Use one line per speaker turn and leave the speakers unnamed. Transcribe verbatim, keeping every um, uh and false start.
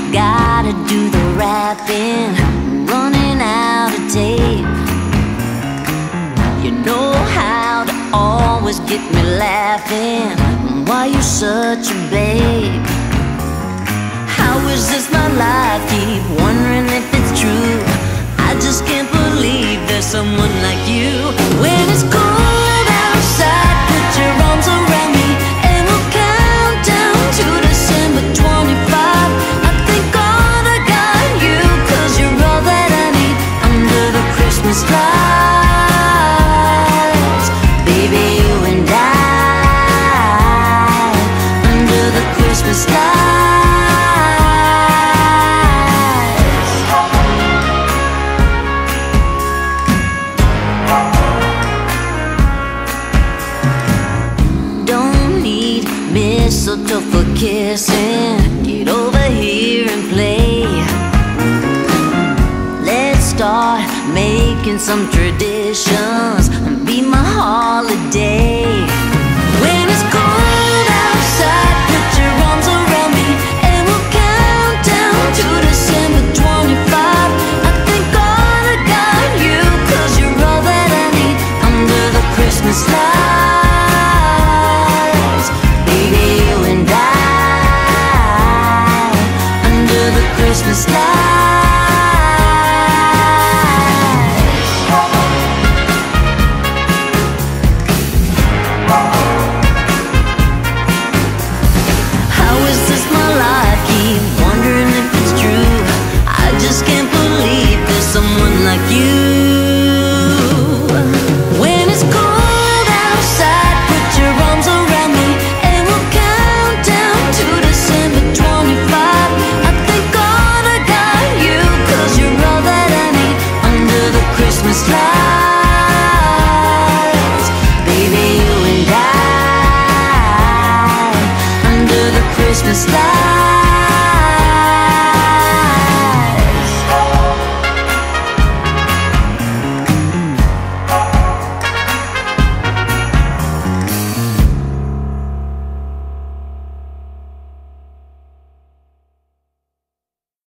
gotta do the rapping, running out of tape. You know how to always get me laughing. Why you such a babe? How is this my life? Keep wondering if it's true. I just can't believe there's someone like you. When it's cold outside, put your arms around me and we'll count down to December twenty-five. I thank God I got you, 'cause you're all that I need under the Christmas lights. Baby, you and I under the Christmas lights. Mistletoe for kissing. Get over here and play. Let's start making some traditions and be my holiday.